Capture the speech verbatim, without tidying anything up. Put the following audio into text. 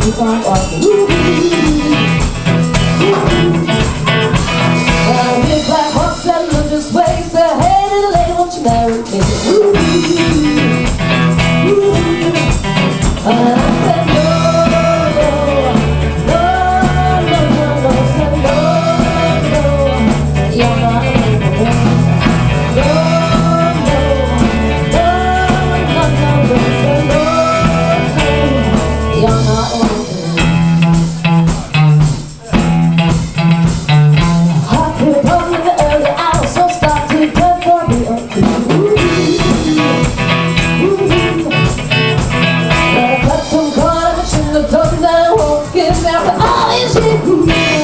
keep on walking. Ooh, well, I feel like horse and look this way. Say, hey, little lady, won't you marry me? Ooh, ooh. And I said, no, no, no, no, no, said, no, no, you're not the one. No. All is you.